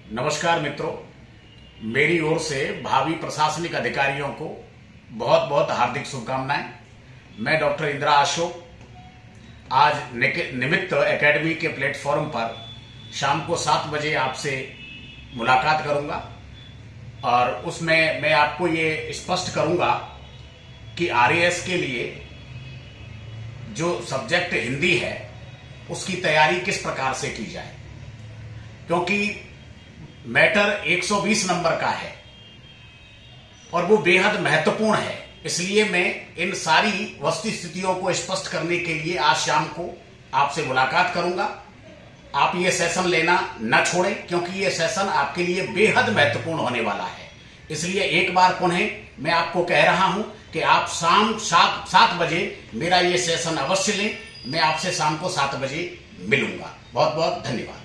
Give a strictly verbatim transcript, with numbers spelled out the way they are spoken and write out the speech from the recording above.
नमस्कार मित्रों, मेरी ओर से भावी प्रशासनिक अधिकारियों को बहुत बहुत हार्दिक शुभकामनाएं। मैं डॉक्टर इंदिरा अशोक आज निमित्त एकेडमी के प्लेटफॉर्म पर शाम को सात बजे आपसे मुलाकात करूंगा और उसमें मैं आपको ये स्पष्ट करूंगा कि आरएएस के लिए जो सब्जेक्ट हिंदी है उसकी तैयारी किस प्रकार से की जाए, क्योंकि मैटर एक सौ बीस नंबर का है और वो बेहद महत्वपूर्ण है। इसलिए मैं इन सारी वस्तु स्थितियों को स्पष्ट करने के लिए आज शाम को आपसे मुलाकात करूंगा। आप ये सेशन लेना न छोड़ें, क्योंकि ये सेशन आपके लिए बेहद महत्वपूर्ण होने वाला है। इसलिए एक बार पुनः मैं आपको कह रहा हूं कि आप शाम सात सात बजे मेरा ये सेशन अवश्य लें। मैं आपसे शाम को सात बजे मिलूंगा। बहुत बहुत धन्यवाद।